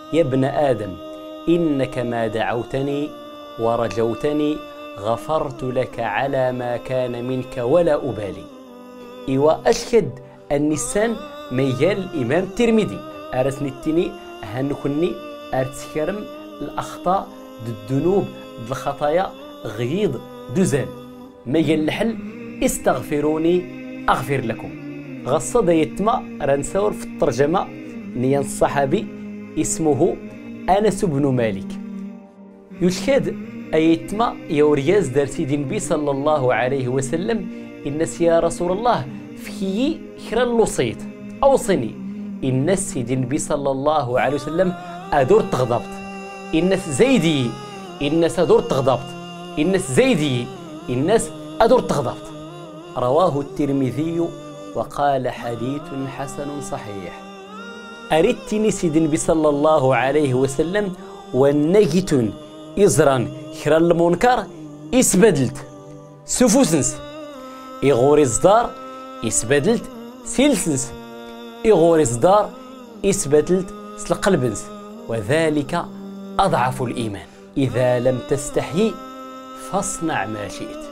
يا ابن آدم إنك ما دعوتني ورجوتني غفرت لك على ما كان منك ولا أبالي. إيوا أشهد النسان ميال الإمام الترمذي أرسني التني هنكني أرتكرم الأخطاء الذنوب الخطايا غيض دزان ميال الحل استغفروني أغفر لكم. غصة يتما رنسور في الترجمة نيان الصحابي اسمه أنس بن مالك يشهد أيتما يورياز دار سيدي النبي صلى الله عليه وسلم الناس يا رسول الله في خير اللصيت أوصني. الناس سيدي النبي صلى الله عليه وسلم أدور تغضبت. الناس زيدي الناس أدور تغضبت. الناس زيدي الناس أدور تغضبت. رواه الترمذي وقال حديث حسن صحيح. أردتني سيدي النبي صلى الله عليه وسلم ونجت إزرا خير المنكر إسبدلت سفوسنس إغوري الصدار إسبدلت سلسنس إغوري الصدار إسبدلت سلقلبنس وذلك أضعف الإيمان. إذا لم تستحي فاصنع ما شئت.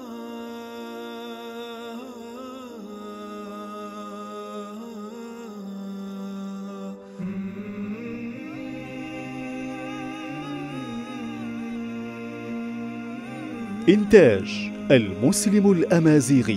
إنتاج المسلم الأمازيغي.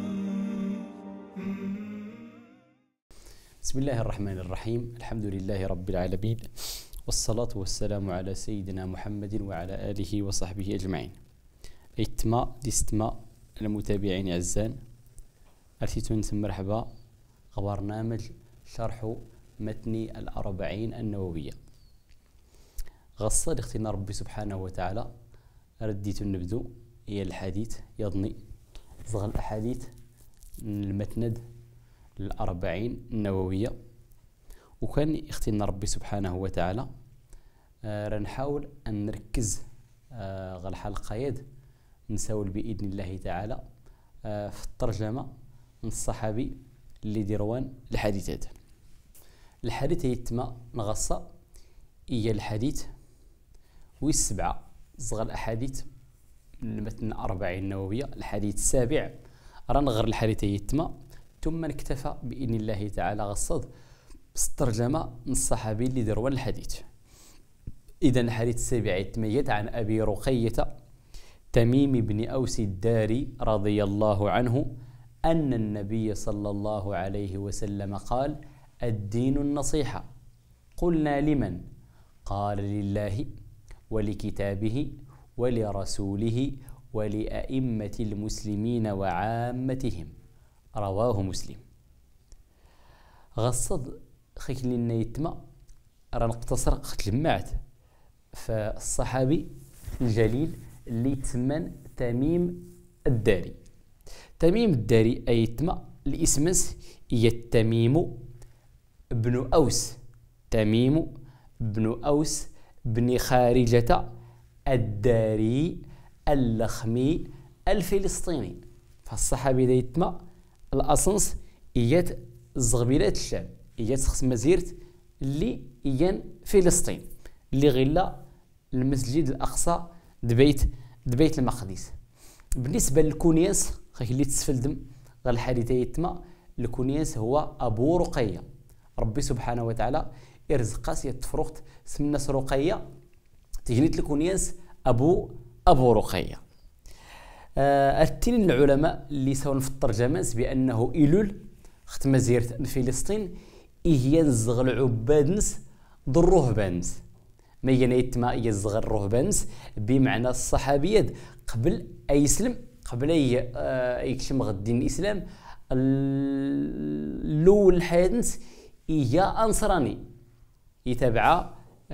بسم الله الرحمن الرحيم. الحمد لله رب العالمين والصلاة والسلام على سيدنا محمد وعلى آله وصحبه أجمعين. إتما ديستما المتابعين عزان أرسيتون مرحبا برنامج شرح متن الأربعين النووية. غصة اختنا ربي سبحانه وتعالى رديت النبدو هي الحديث يضني صغر الأحاديث المتند الأربعين النووية. وكان اختنا ربي سبحانه وتعالى رنحاول أن نركز غير الحلقة يد نساول بإذن الله تعالى في الترجمة من الصحابي اللي ديروان الحديثات. الحديث يتما نغصة هي الحديث والسبعة صغر الأحاديث من المتن الأربعين النووية. الحديث السابع رنغر الحديث يتما ثم نكتفى بإذن الله تعالى غصد بالترجمة من الصحابي اللي ديروان الحديث. إذا الحديث السابع يتميز عن أبي رقية تميم بن أوس الداري رضي الله عنه أن النبي صلى الله عليه وسلم قال: الدين النصيحة. قلنا: لمن؟ قال: لله ولكتابه ولرسوله ولأئمة المسلمين وعامتهم. رواه مسلم. غصد خيك لنا يتما راه نقتصر جمعت فالصحابي الجليل اللي تسمى تميم الداري. تميم الداري أي يتما الاسمس هي التميم بن أوس. تميم بن أوس بن خارجة الداري اللخمي الفلسطيني. فالصحابي ذا يتما الأسنس إيات الزغبيلات الشام إيات خص مزيرت اللي إيان فلسطين اللي غلا المسجد الأقصى دبيت المقدس. بالنسبة للكونياس خاك اللي تسفلدم غير الحديثة يتما الكونياس هو أبو رقية. ربي سبحانه وتعالى إرزقاس يتفرقت سمناس رقية تجنيت الكونياس أبو رقية. التين العلماء اللي سوون في الترجمات بأنه إيلول خت مزيرة فلسطين إهي الزغل عبادنس الرهبانس ما ينيت ما يزغل الرهبانس بمعنى الصحابيات قبل أي يسلم قبل أي يكشم الدين الإسلام الأول حياتنس إهي أنصراني يتابع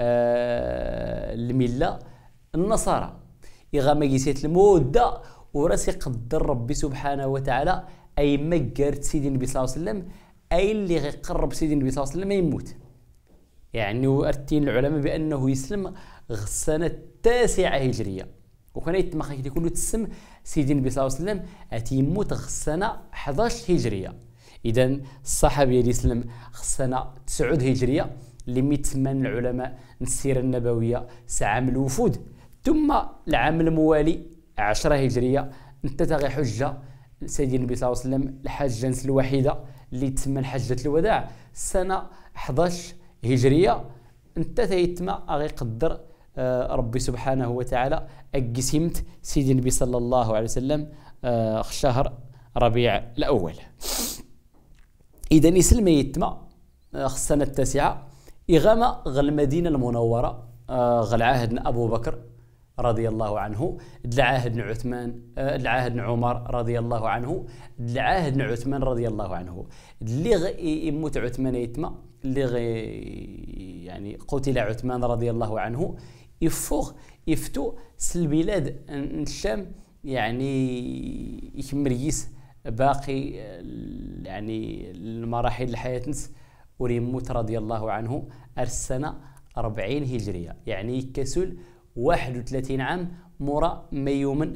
الملة النصارى إغا جيسيت المودة وراس يقدر ربي سبحانه وتعالى أي مقرت سيدي النبي صلى الله عليه وسلم أي اللي يقرب سيدي النبي صلى الله عليه وسلم يموت. يعني وأرتين العلماء بأنه يسلم السنة 9 هجرية وكان يتمخ يكون تسم سيدي النبي صلى الله عليه وسلم أتي يموت السنة 11 هجرية. إذن الصحابي اللي يسلم السنة 9 هجرية اللي ميتسمى العلماء السيرة النبوية عام الوفود. ثم العام الموالي 10 هجرية انتهى حجة سيدنا النبي صلى الله عليه وسلم الحجة الوحيدة اللي تسمى حجة الوداع. سنة 11 هجرية انتهى يتما غيقدر ربي سبحانه وتعالى أقسمت سيدنا النبي صلى الله عليه وسلم شهر ربيع الأول. إذا يسلم يتما السنة 9 إغامة غل المدينة المنورة غل عهد أبو بكر رضي الله عنه، العهد عثمان، العهد عمر رضي الله عنه، العهد عثمان رضي الله عنه. اللي يموت عثمان يتما اللي يعني قتل عثمان رضي الله عنه يفتو البلاد الشام يعني يكمريس باقي يعني المراحل الحياة وريموت رضي الله عنه السنة 40 هجرية، يعني كسل 31 عام مرا ما يومن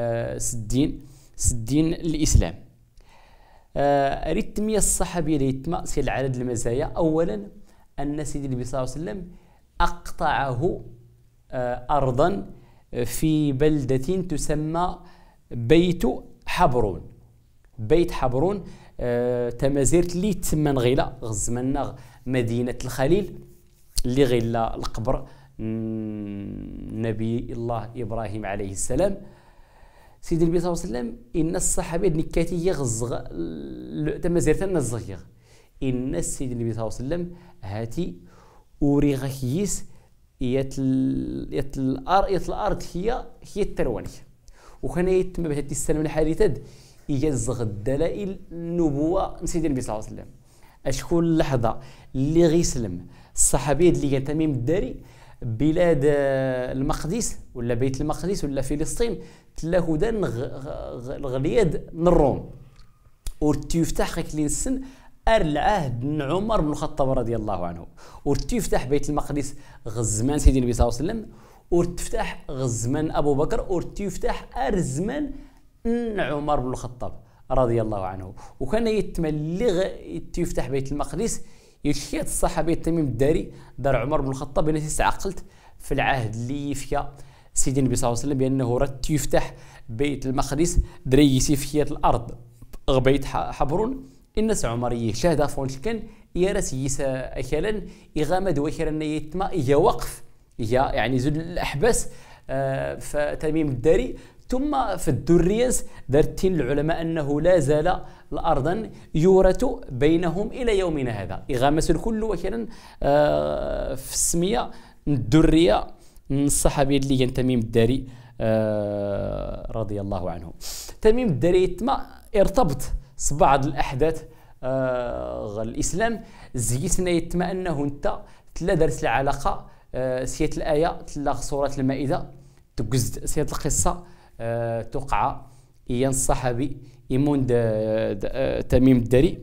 سدين الإسلام. ريتمية الصحابية ريتما سي العدد المزايا. أولا أن سيدي النبي صلى الله عليه وسلم أقطعه أرضا في بلدة تسمى بيت حبرون. بيت حبرون تمازيرت اللي تسمى غيلا غزمنا مدينة الخليل اللي غيلا القبر نبي الله إبراهيم عليه السلام. سيدي النبي صلى الله عليه وسلم إن الصحابة نكاتي يغزغ تمازيرتنا الزغيغ إن سيدي النبي صلى الله عليه وسلم هاتي أوريغيس الأرض هي التروانية، وكان يتم بهذه السنة من الحادثات يجزغ الدلائل النبوة سيدي النبي صلى الله عليه وسلم. أشكون اللحظة اللي غيسلم الصحابي اللي كان تميم الداري بلاد المقدس ولا بيت المقدس ولا فلسطين تلاهو الغلياد من الروم ورتيفتح كلين السن العهد عمر بن الخطاب رضي الله عنه، ورتيفتح بيت المقدس غزمان سيدي النبي صلى الله عليه وسلم، ورتفتح غزمان ابو بكر، ورتيفتح ارزمان عمر بن الخطاب رضي الله عنه. وكان يتملغ يتفتح بيت المقدس يشيت الصحابي التميم الداري دار عمر بن الخطاب. انا استعقلت في العهد اللي يفيا سيدي النبي صلى الله عليه وسلم بانه رد يفتح بيت المقدس دري يسيفيات الارض بيت حبرون الناس عمريه شاهد فونش كان يرس يسا اكلا اغامد وكرنا يتما يا وقف يا يعني زول الاحباس فتميم الداري. ثم في الدريز دارتين العلماء أنه لا زال الأرض يورث بينهم إلى يومنا هذا. إغامس الكل وكلا في السمية الدرية الصحابي اللي كان تميم الداري رضي الله عنه. تميم الداري ما ارتبط بعض الأحداث الإسلام زيتنا يتما أنه انت تلا درس العلاقة سيات الآية تلا سورة المائدة تقزد سيات القصة توقع إيان الصحابي إيمون تميم الداري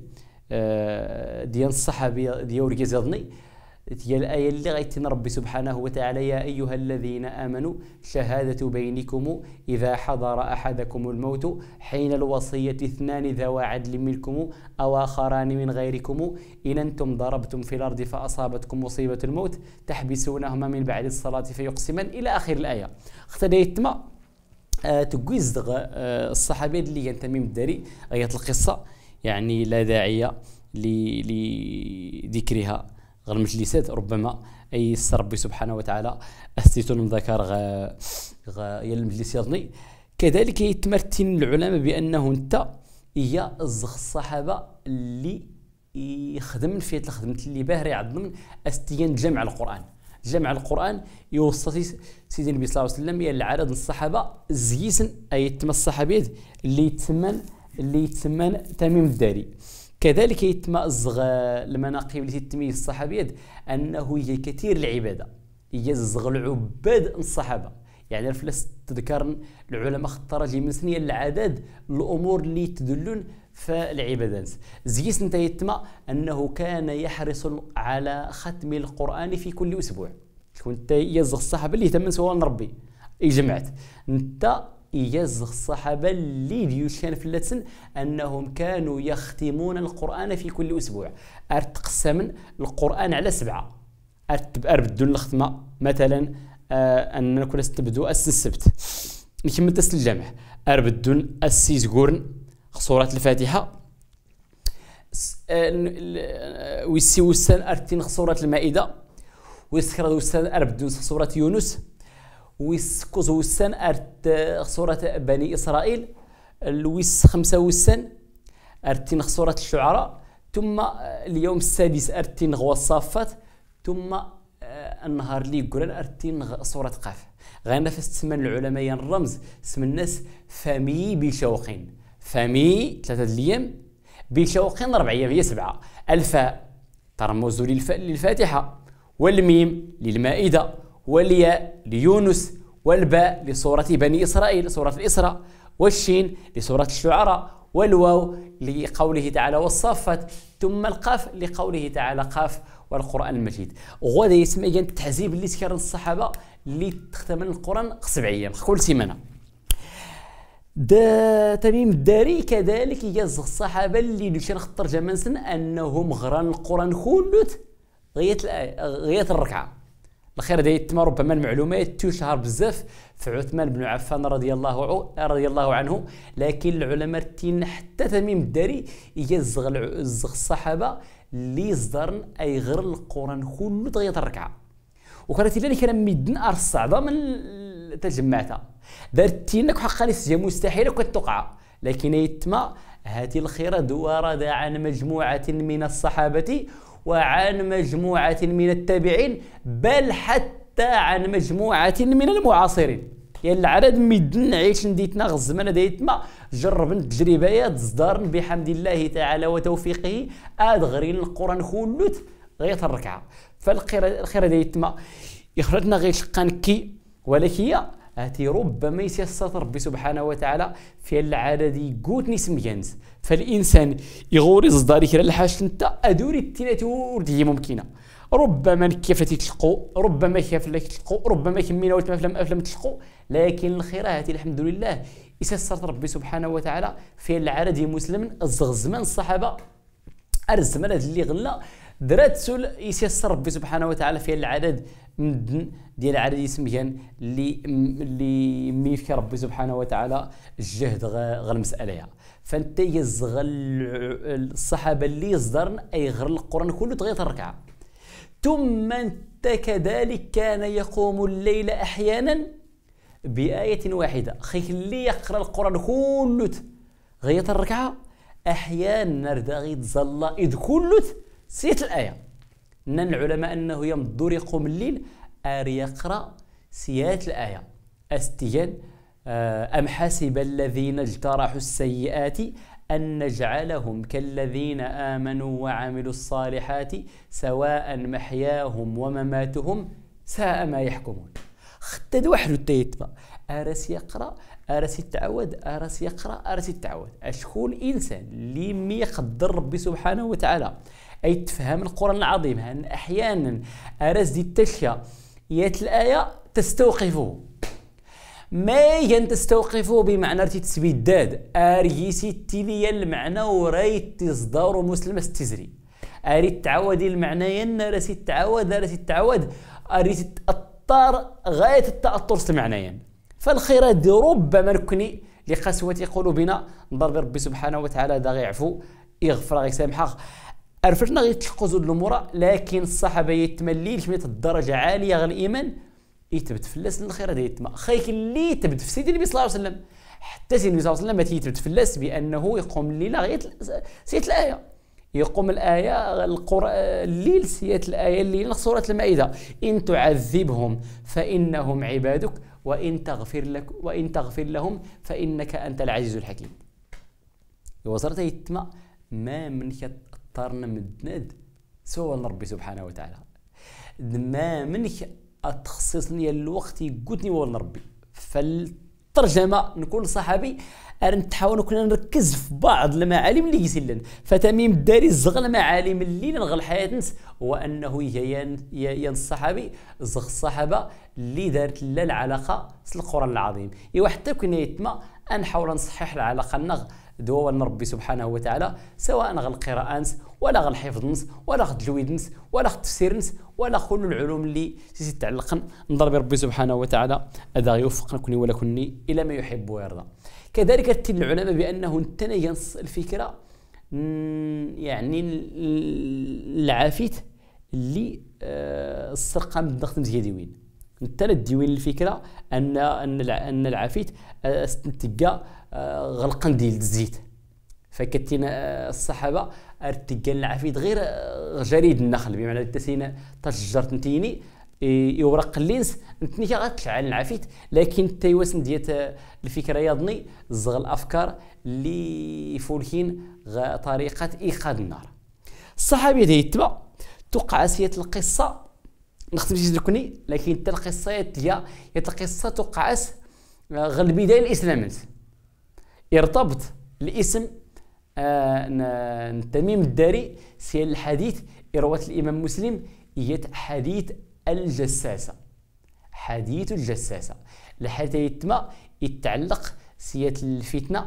ديال الصحابي ديال كيزادني ديال الآية اللي غيتن ربي سبحانه وتعالى يا أيها الذين آمنوا شهادة بينكم إذا حضر أحدكم الموت حين الوصية اثنان ذوى عدل منكم أو آخران من غيركم إن أنتم ضربتم في الأرض فأصابتكم مصيبة الموت تحبسونهما من بعد الصلاة فيقسمان إلى آخر الآية. اختديت ما تقويز الصحابي اللي كان تميم الداري غاية القصة يعني لا داعي لذكرها غير المجلسات ربما أي ربي سبحانه وتعالى أستيتون من ذكر يا المجلس يظني. كذلك يتمرتن العلماء بأنه انت هي الصحابة اللي يخدم في الخدمة اللي باهر يعظم استيان جمع القرآن. جمع القرآن يوصي سيدنا النبي صلى الله عليه وسلم يا العدد الصحابة زيسن أي يتم الصحابيات اللي يتسمى تميم الداري. كذلك يتم المناقب اللي تتميز الصحابيات أنه هي كثير العبادة هي العباد الصحابة يعني فلاس تذكر العلماء اختار من سنية العدد الأمور اللي تدلون فالعبادات زيس انت يتما أنه كان يحرص على ختم القرآن في كل أسبوع. كنت يزغ الصحابة اللي تمن سواء ربي جمعت انت يزغ الصحابة اللي ديوشان في اللتسن أنهم كانوا يختمون القرآن في كل أسبوع. أرتقسم القرآن على 7 اربدو الختمه مثلا اننا كنا نستبدو السبت نكمل تس الجمع اربدو السيزغورن صورة الفاتحة ويسي وسان ارتين صورة المائدة ويسكر وسان اربدو صورة يونس ويسكوز وسان ارت صورة بني اسرائيل الويس 5 وسان ارتين صورة الشعراء ثم اليوم السادس ارتين غوا الصافات ثم النهار اللي يقولن ارتين صورة قاف غنفس تسمى العلماء الرمز اسم الناس فمي بشوقين فمي 3 الايام بشوقين 4 ايام هي 7 الفاء ترمز للفاتحة والميم للمائدة والياء ليونس والباء لصورة بني إسرائيل صورة الإسراء والشين لصورة الشعراء والواو لقوله تعالى والصافات ثم القاف لقوله تعالى قاف والقرآن المجيد غدا يسمى التحزيب اللي سكر الصحابة اللي تختمن القرآن 7 ايام كل سيمانة تميم الداري كذلك يجز الصحابة اللي نشان خطر جمانسن أنهم غران القرآن كلت غاية الركعة الخير دايت ما ربما المعلومات تشهر بزاف في عثمان بن عفان رضي الله عنه لكن العلماء تين حتى تميم الداري يجزغ الصحابة اللي يصدرن أي غير القرآن كله غاية الركعة وكانت لنا كان ميدن أرس صعبة من تجمعتها دارتينك حقا لسجا مستحيلة كتقع لكن يتما هاتي الخير ورد عن مجموعة من الصحابة وعن مجموعة من التابعين بل حتى عن مجموعة من المعاصرين يعني العدد ميدن عيش نديتنا غزمنا ديتما جربن تجربيات صدارن بحمد الله تعالى وتوفيقه ادغرين القرآن كلت غاية الركعة فالخير ديتما يخرجنا غير شقانكي ولكن هاتي ربما يسيسر ربي سبحانه وتعالى في العدد يقوت نسم جنس فالإنسان يغوري صداري كلا الحاج انت أدوري التينات وردي ممكنة ربما كيف تلقوا ربما كيف لك تلقوا ربما كمينا أفلام تلقوا لكن الخير هاتي الحمد لله يسيسر ربي سبحانه وتعالى في العدد مسلم الزغزمان الصحابة الزمان اللي غلا درات سول يسيسر ربي سبحانه وتعالى في العدد من ديال العدد يسميان اللي ميفك ربي سبحانه وتعالى الجهد غير المسألة فانت يزغل الصحابة اللي يصدرن اي غير القرآن كله تغير الركعة ثم انت كذلك كان يقوم الليل احيانا بآية واحدة خيك اللي يقرأ القرآن كله غير الركعة احيانا نردغي تزلا اذ كلت سيت الآية ان العلماء انه يمضر يقوم الليل يقرأ سيات الآية استيان أم حسب الذين اجترحوا السيئات أن نجعلهم كالذين آمنوا وعملوا الصالحات سواء محياهم ومماتهم ساء ما يحكمون خدد واحد التيتبا أرس يقرأ أرس يتعود أرس يقرأ أرس يتعود أشكون إنسان اللي ما يقدر ربي سبحانه وتعالى أي تفهم القرآن العظيم أن أحيانا أرس دي التشيا يات الآية تستوقفه ما تستوقفه بمعنى تسبي الداد أريسي تيليا المعنى وريت تصدار مسلم استزري أريد تعودي المعنى راسي تعود أريد الطار غاية التأطر المعنيين فالخيرات دي ربما نكوني لقسوة قلوبنا نضرب ربي سبحانه وتعالى دا غيعفو يغفر غيسامحه عرفتنا غيتلقوا زود الامور لكن الصحابه يتملي كميه الدرجه عاليه غير الايمان يثبت فلاس الخير هذا يتما خيك اللي يثبت في سيدي النبي صلى الله عليه وسلم حتى سيدي النبي صلى الله عليه وسلم تيثبت فلاس بانه يقوم الليل غير سيت الايه يقوم الايه الليل سيت الايه الليل سوره المائده ان تعذبهم فانهم عبادك وان تغفر لهم فانك انت العزيز الحكيم وزرت يتما ما منك طارنا مدند سوى ربي سبحانه وتعالى ما منك التخصيص ديال الوقت يقوتني والله ربي فالترجمه نكون صحابي نتحاول كنا نركز في بعض المعالم اللي يسلن فتميم الداري الزغل المعالم اللي نغل حياه هو انه ين الصحابي زغ الصحابه اللي دارت لا العلاقه القران العظيم ايوا حتى كنا يتما نحاول نصحح العلاقه دوا ربي سبحانه وتعالى، سواء غا القراءة نس ولا غا الحفظ نس ولا غا التجويد نس ولا غا التفسير نس ولا كل العلوم اللي تتعلق نضرب ربي سبحانه وتعالى هذا يوفقنا كوني ولا كوني الى ما يحب ويرضى. كذلك ارتل العلماء بانه انتنى ينص الفكره يعني العافيت اللي السرقه من الضغط مزيادين انتنى الديوين الفكره ان العافيت استنتقى غلقا ديال الزيت، فكتينا الصحابه ارتقال العافيت غير جريد النخل، بمعنى تسينا تشجرت نتيني يورق اللينس نتني غتشعل العافيت، لكن تيوسن ديال الفكره يضني زغ الافكار اللي فولكين طريقه ايقاد النار. الصحابي هذا يتبع توقع سيات القصه نختم شي لكني، لكن حتى القصه هي القصه توقع غير البدايه الاسلام يرتبط الاسم تميم الداري سيال الحديث رواه الامام مسلم هي حديث الجساسه، حديث الجساسه. الحديث يتما يتعلق سيات الفتنه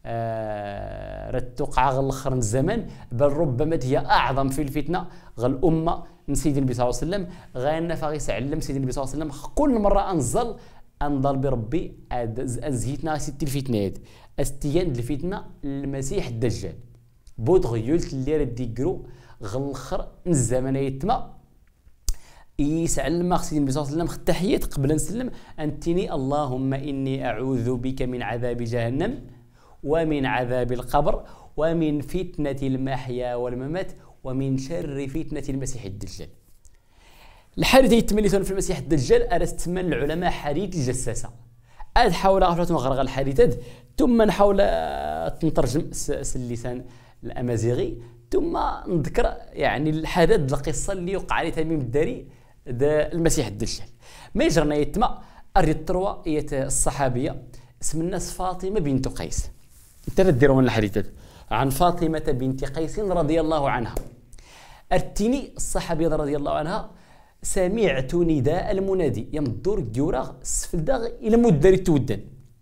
توقع غير الاخر الزمان، بل ربما هي اعظم في الفتنه غير الامه من سيدنا النبي صلى الله عليه وسلم. غاينا فغيس علم سيدنا النبي صلى الله عليه وسلم كل مره انضل بربي ازهيتنا ست الفتنه هذه استيان الفتنه المسيح الدجال بود غيولت اللي راه ديكرو غير الاخر الزمان يتما يسعل سيدنا النبي صلى الله عليه وسلم التحيات قبل نسلم انتني اللهم اني اعوذ بك من عذاب جهنم ومن عذاب القبر ومن فتنة المحيا والممات ومن شر فتنة المسيح الدجال. الحديث يتملثون في المسيح الدجال أرستمن العلماء حديث الجساسة. حاول غفلة غرغ الحديثات ثم نحاول نترجم اللسان الأمازيغي ثم نذكر يعني الحدث القصة اللي وقع عليه تميم الداري المسيح الدجال. ما يجرنا يتما أريد التروى هي الصحابية اسم الناس فاطمة بنت قيس. انت ديروا من الحديثات عن فاطمة بنت قيس رضي الله عنها. ارتني الصحابية رضي الله عنها سمعت نداء المنادي يمدور جورا السفل داغ الى مدري تودن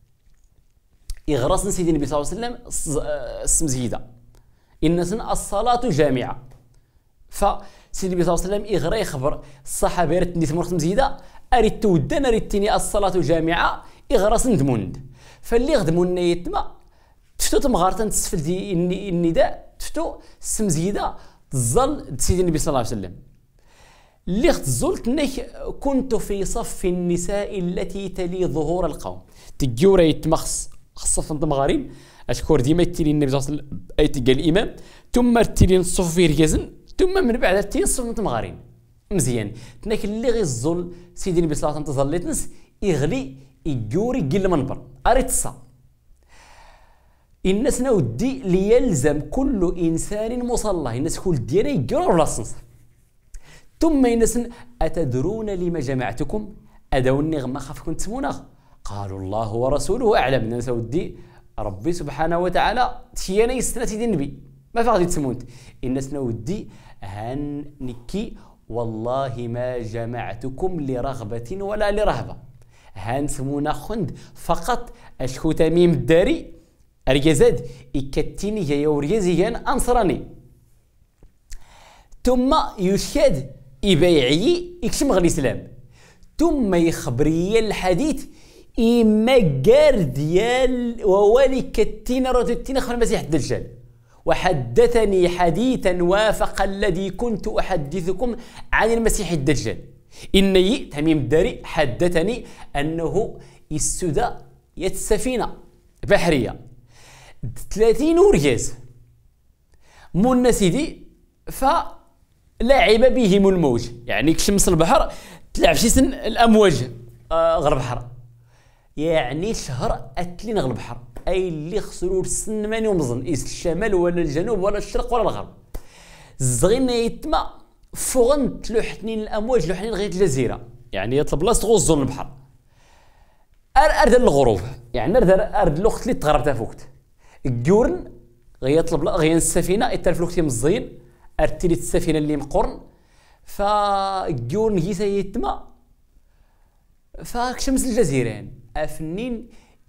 يغرس سيدنا النبي صلى الله عليه وسلم السمزيده ان الصلاه جامعه. فسيدنا النبي صلى الله عليه وسلم يغرى يخبر الصحابه رتني ثمرت مزيده اريد تودن اريدتني الصلاه جامعه يغرس ندموند. فاللي غدمون يتما تفتو تمغارتن تسفل دي النداء تفتو السمزيده تظل سيدنا النبي صلى الله عليه وسلم اللي اختزلت نك كنت في صف النساء التي تلي ظهور القوم. تجورا يتمخص خصف المغارين اشكر ديما يتلي النبي صلى الله عليه وسلم اي تلقى الامام ثم تلي الصف في ركازن ثم من بعد تلي الصف المغارين مزيان تناك اللي غيزول سيدي النبي صلى الله عليه وسلم تظليت نس يغلي يجوري قل المنبر اريت الصا الناس نودي ليلزم كل انسان مصلى الناس كل ديانا يجورا ولا صنص. ثم الناس أتدرون لما جمعتكم أدوني غما خافكم تسمونا قالوا الله ورسوله أعلم. الناس ودي ربي سبحانه وتعالى تيانا يستنى سيدي النبي ما فغادي تسمونت. الناس نودي هنكي والله ما جمعتكم لرغبة ولا لرهبة هان سمونا خند فقط أشكو تميم الداري أرجزاد إكتيني يا وريزيان أنصراني. ثم يشهد يبايعي يكشم غير الاسلام ثم يخبري الحديث اما قار ديال ووالي كتين ردتين خبر المسيح الدجال وحدثني حديثا وافق الذي كنت احدثكم عن المسيح الدجال. اني تميم الداري حدثني انه السدى السفينه بحريه 30 ورياز من سيدي لعب بهم الموج يعني كشمس البحر تلعب شي سن الامواج غير البحر يعني شهر اتلين غير البحر اي اللي خسروا السن ماني ومزن ايس الشمال ولا الجنوب ولا الشرق ولا الغرب الزغينا يتما فوغن تلوحتنين الامواج لوحنين غير الجزيره يعني يطلب لاص تغوزون البحر ارد الغروب يعني ارد الوقت اللي تغربتها فوقت الجورن غيطلب غيان السفينه يتلف الوقت مزين ارتلت السفينه اللي مقرن فجور نجيسه يتما فكشمس الجزيران افنين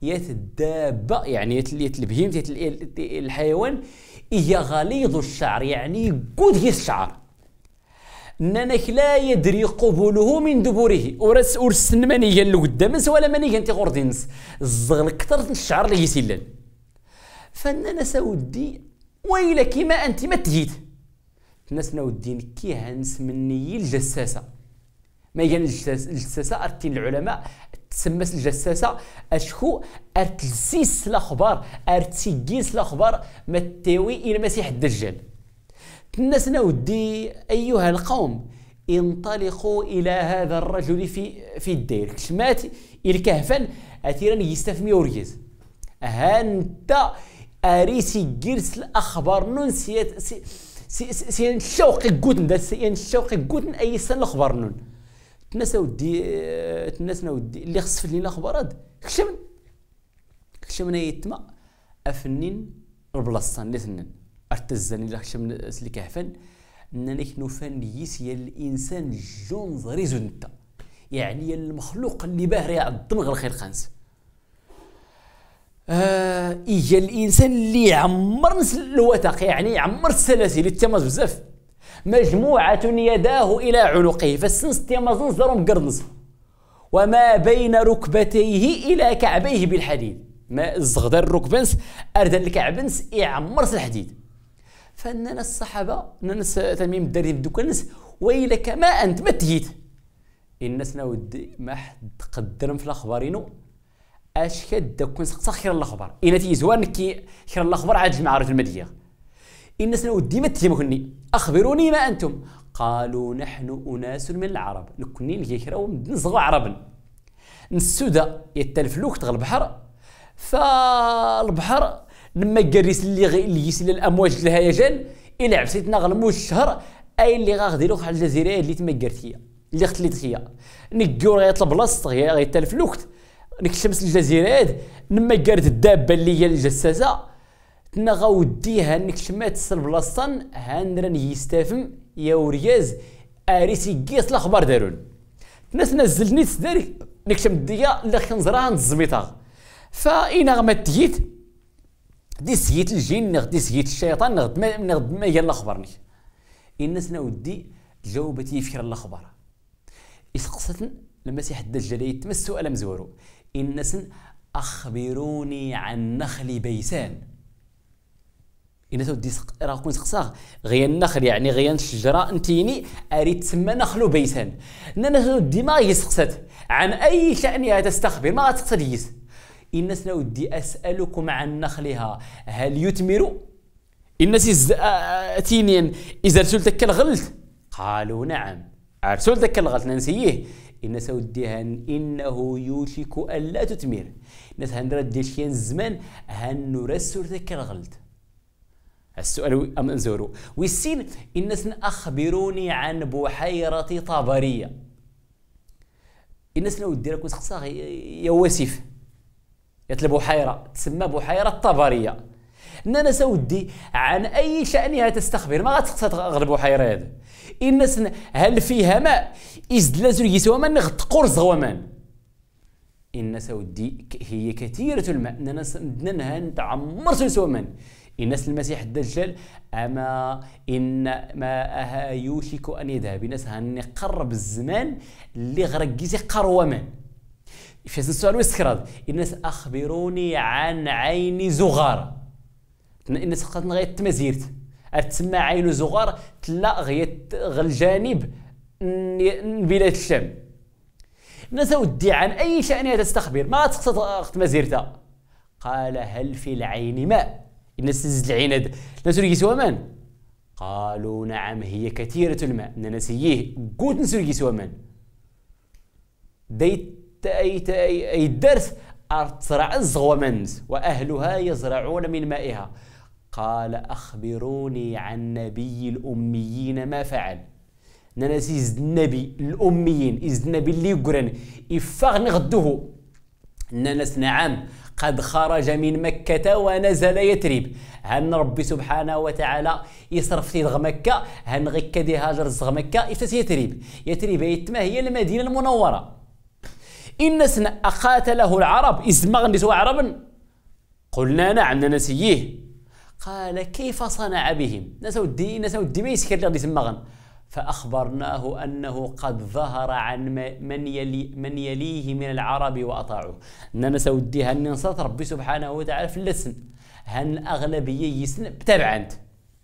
الدابة يعني البهيمة الحيوان هي غليظ الشعر يعني قد الشعر نانك لا يدري قبوله من دبره ورس منيا اللي قدامس ولا منيا انت غوردينس الزغل كثر الشعر اللي يسلن فانا سودي ويلا كيما انت ما تجيت الناس نودين كي هنس مني الجساسه ما هي الجساسه ارتين العلماء تسمى الجساسه اشكو ارتلسيس الاخبار ارتيجيس الاخبار ما تاوي الى مسيح الدجال الناس نودي ايها القوم انطلقوا الى هذا الرجل في الدير كشمات الكهفا اثيرا يستفمي وريز هانت اريسي جيرس الاخبار نون سين الشوق يقودن دا سين الشوق يقودن اي سن الاخبار نون الناس ودي اللي خصف لي الاخبارات كشمنا يتما افنين البلاصه اللي ثنن ارتزاني لا كشمنا سلي كهفن انني نوفن يسيا الانسان جون زريزو نتا يعني المخلوق اللي باهر يعظم غير الخير خانس إيجا الإنسان اللي يعمر الوثق يعني يعمر السلاسل التماز بزاف مجموعة يداه إلى عنقه فالسنس تيمازنس دارهم قرنس وما بين ركبتيه إلى كعبيه بالحديد ما الزغدار الركبنس أرد الكعبنس يعمر الحديد فأننا الصحابة الناس تميم الدارين بدوكنس ويلك ما أنت ما تجيت الناس نودي ما حد قدرهم في الأخبارينو اش كدا كون سقسا خير الاخبار الا تيزوان كي خير الاخبار عاد المعارف المديه الناس ودي ما تيمكني اخبروني ما انتم قالوا نحن اناس من العرب نكوني نجي كراو نصغوا عربا السودا يتلفلوك تغ البحر فالبحر لما جريس اللي يسيل الامواج الهيجان الى عبسيتنا غلمو الشهر اي اللي غاديروك على الجزيره اللي تمجرت فيها اللي اختليت فيها نكيو غيطلب لاصق غيتلفلوك نكشمس الجزيرات نما قالت الدابه اللي هي الجساسه تنغوديها نكشمات البلاصه هندرن يستافم يا ورياز اريسي كيس الاخبار دارون الناس نزلني تداري نكشم الديا اللي كنزرها نزميطها فاينا غما تجيت دي سيت الجن نغدي سيت الشيطان نغد ما هي الاخبار الناس نودي جاوبتي في الاخبار يسقسطن المسيح الدجال يتمس سؤال مزورو الناس اخبروني عن نخل بيسان الناس ودي راه كون سقساغ غيا النخل يعني غيا الشجره انتيني اريد تسمى نخل بيسان الناس ودي ما يسقسات عن اي شانها تستخبر ما تقصد يس الناس ودي اسالكم عن نخلها هل يثمر الناس تينين اذا رسلتك الغلط قالوا نعم رسلتك الغلط ننسيه الناس وديها انه يوشك الا تثمر الناس هندرد ديال شي الزمان هنرسل ذاك الغلط السؤال ام نزورو والسين الناس اخبروني عن بحيره طبريه الناس ودي راكم تخصها يا واسف يطلب بحيره تسمى بحيره طبريه انا سودي عن اي شانها تستخبر ما غتقصد غير بحيره هذا الناس هل فيها ماء ازدلازل يسوى من غتقور زغومان الناس ودي هي كثيره الماء الناس بدنا نتعمر سومان الناس المسيح الدجال اما ان ماءها يوشك ان يذهب الناس هنقرب الزمان اللي غرقيزي قرومان في هذا السؤال ويسكراد الناس اخبروني عن عين زغار الناس خاطر غير تمازيرت تسمى عين زغار تلا غير الجانب بلاد الشام الناس ودي عن اي شأنها تستخبر ما تقصد تمازيرتها قال هل في العين ماء الناس تزد العناد الناس يسوى مان قالوا نعم هي كثيرة الماء الناس هي قوت نسو يسوى مان ديت اي الدرس تزرع الزغومنز واهلها يزرعون من مائها قال اخبروني عن نبي الاميين ما فعل ناس يزد النبي الاميين يزد النبي اللي يقرن يفاغ نغدوه ناس نعم قد خرج من مكة ونزل يثرب هن ربي سبحانه وتعالى يصرف تيغ مكة هن غيك دي هاجر زغ مكة يفتس يثرب يثرب يتما هي المدينة المنورة إن سن أقاتله العرب إزما غندسوا عربا؟ قلنا نعم نسيه. قال كيف صنع بهم؟ نسوا الدين ما يسكر لغدي سمغن. فأخبرناه أنه قد ظهر عن من يليه من العرب وأطاعوه. نسوا الدين هن نصرت ربي سبحانه وتعالى في اللسن، هن أغلبية يسن بتبعنت.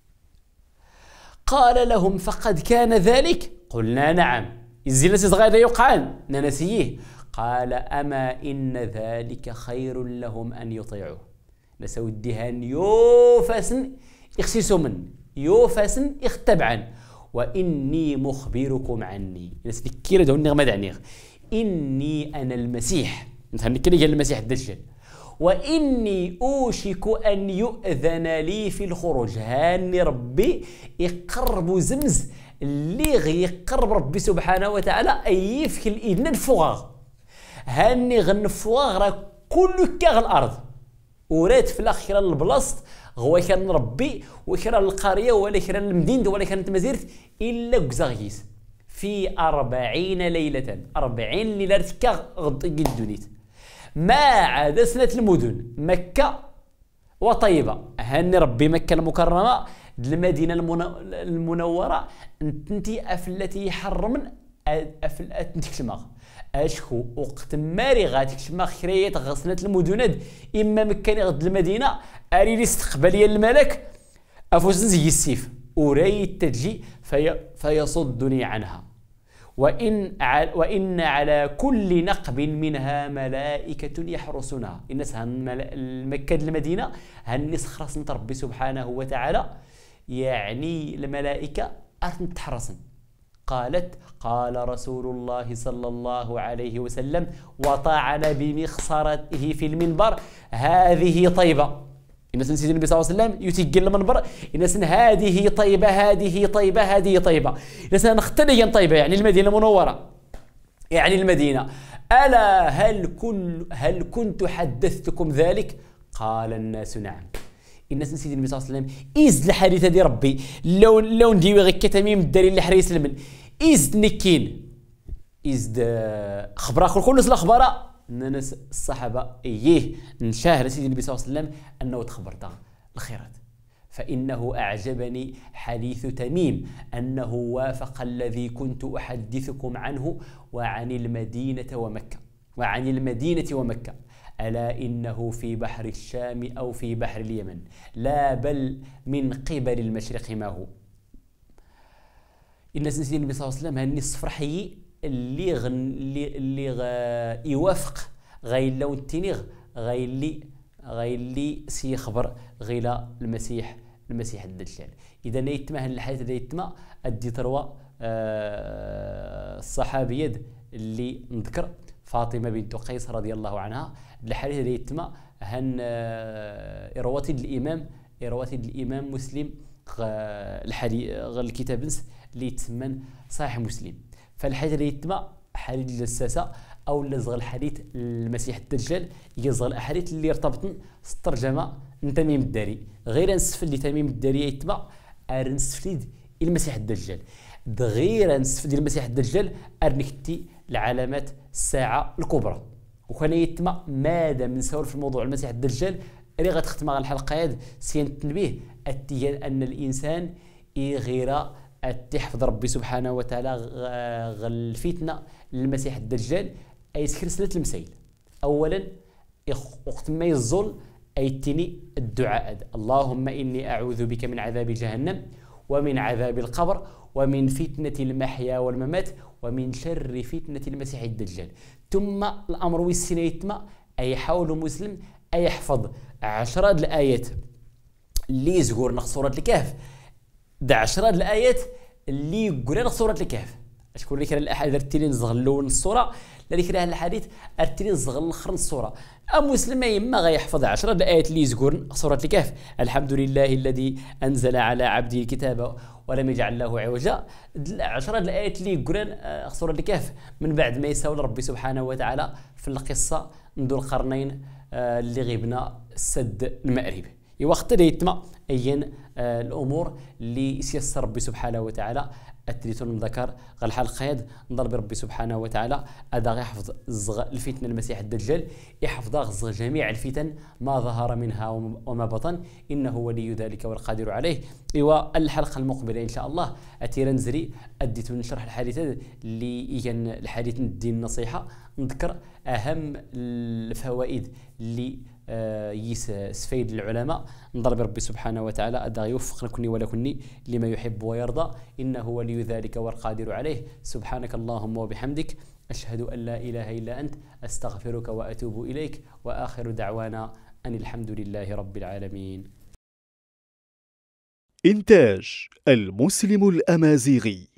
قال لهم فقد كان ذلك؟ قلنا نعم. الزينة صغيرة يقعان ننسيه. قال أما إن ذلك خير لهم أن يطيعوه. نسوا الدهان يوفاسن يخسسوا من يوفاسن يختبعن. وإني مخبركم عني ناس كيرا دون ما دعنيغ إني أنا المسيح نتهني كده قال المسيح الدجال. وإني أوشك أن يؤذن لي في الخروج. هاني ربي يقرب زمز اللي يقرب ربي سبحانه وتعالى أيفك الإذن الفغاغ. هاني غنفغاغ راه كل كاغ الأرض ورات في الأخيرة البلاصت هو كان ربي وكان القرية ولا كان المدينة ولا كانت مزيرت إلا قزاغيس في 40 ليلة 40 ليلة رتكا قدونيت ما عدا سنة المدن مكة وطيبة. هاني ربي مكة المكرمة المدينة المنورة انتي أفلتي حرمن أفلت نتكلمها اشكو وقت ماري غاتكلمها خريت غسنة المدن إما مكاني غد المدينة أريد استقباليا الملك أفوز زي السيف أريد تجي فيصدني عنها. وإن على كل نقب منها ملائكة يحرسونها. الناس المكة المدينة هنس خرسن ربي سبحانه وتعالى يعني الملائكة تحرسن. قال رسول الله صلى الله عليه وسلم وطعن بمخصرته في المنبر هذه طيبة. الناس سيدنا النبي صلى الله عليه وسلم يتقل المنبر الناس هذه طيبة هذه طيبة هذه طيبة. الناس نختليا طيبة يعني المدينة المنورة يعني المدينة. ألا هل كنت حدثتكم ذلك؟ قال الناس نعم. الناس سيدنا النبي صلى الله عليه وسلم إز الحديثة دي ربي لو نديوي غير كتميم الداري اللي حريص لمن إز نكين إز خبر آخر كل الأخبار الناس الصحابة نشاهد سيدنا النبي صلى الله عليه وسلم أنه تخبرت الخيرات. فإنه أعجبني حديث تميم أنه وافق الذي كنت أحدثكم عنه وعن المدينة ومكة ألا إنه في بحر الشام أو في بحر اليمن لا بل من قبل المشرق ما هو. الناس سيدنا النبي صلى الله عليه وسلم هني الصفرحي اللي يوافق غير لو التنيغ غير اللي سيخبر غير المسيح الدجال. إذا نيتما الحديث هذا يتما أدي تروى الصحابية اللي نذكر فاطمة بنت قيس رضي الله عنها. الحديث هذا يتما هن رواتد الإمام مسلم الحديث الكتاب اللي يتسمى صحيح مسلم. فالحديث هذا يتما حديث الساسة أو لزغ الحديث المسيح الدجال يزغ الأحاديث اللي ارتبطن الترجمة من تميم الداري غير نسفل لتميم الداري يتما نسفليد المسيح الدجال غير نسفل المسيح الدجال أرنكتي لعلامات الساعة الكبرى. وكان يتما ماذا من سؤال في الموضوع المسيح الدجال اللي غتختم على الحلقة هذه سينتنبيه التيان أن الإنسان غير تحفظ ربي سبحانه وتعالى الفتنة للمسيح الدجال أي سلسلة المسائل. أولا وقت ما يزول أيتني الدعاء اللهم إني أعوذ بك من عذاب جهنم ومن عذاب القبر ومن فتنة المحيا والممات ومن شر فتنة المسيح الدجال. ثم الأمر والسنة يتما أي حول مسلم أي يحفظ 10 الآيات اللي يزور نقص سورة الكهف 10 الآيات اللي يقولون سورة الكهف. أشكون لك الأحاديث أرتلين زغلون الصورة لذلك الحديث أرتلين زغل الخرن الصورة. مسلم يما غيحفظ 10 الآيات اللي يزقون سورة الكهف الحمد لله الذي أنزل على عبده الكتاب ولم يجعل له عوجا. 10 الآيات اللي يقولون سورة الكهف من بعد ما يساول ربي سبحانه وتعالى في القصة ذو القرنين اللي غيبنا السد المأرب وقت يتما أين الأمور اللي يسيسر ربي سبحانه وتعالى التليفون ذكر الحلقه هاد نضرب ربي سبحانه وتعالى ادا يحفظ الفتنه المسيح الدجال، يحفظ جميع الفتن ما ظهر منها وما بطن، انه ولي ذلك والقادر عليه. ايوا الحلقه المقبله ان شاء الله اتيرا نزري اديت نشرح الحديث اللي كان الحديث ندي النصيحه، نذكر اهم الفوائد اللي سفيد العلماء. نضرب ربي سبحانه وتعالى أدا يوفقنا كني ولا كني لما يحب ويرضى، إنه ولي ذلك والقادر عليه. سبحانك اللهم وبحمدك، أشهد أن لا إله إلا أنت، أستغفرك وأتوب إليك، وآخر دعوانا أن الحمد لله رب العالمين. إنتاج المسلم الأمازيغي.